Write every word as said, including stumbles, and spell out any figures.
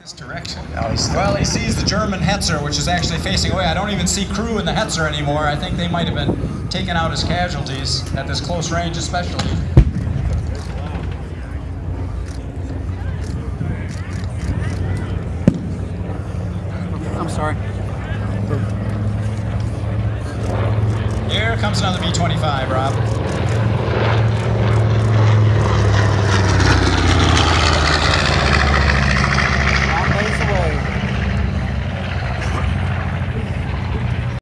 Direction. No, he's well, he sees the German Hetzer, which is actually facing away. I don't even see crew in the Hetzer anymore. I think they might have been taken out as casualties at this close range, especially. I'm sorry. Here comes another B twenty-five, Rob.